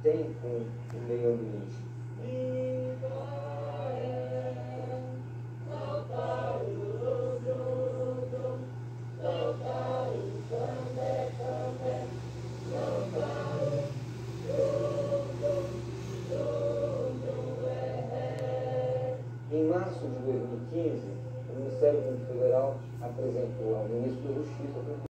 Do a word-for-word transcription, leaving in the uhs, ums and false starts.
tem com o meio ambiente. Em março de dois mil e quinze, o Ministério Público Federal apresentou ao Ministro da Justiça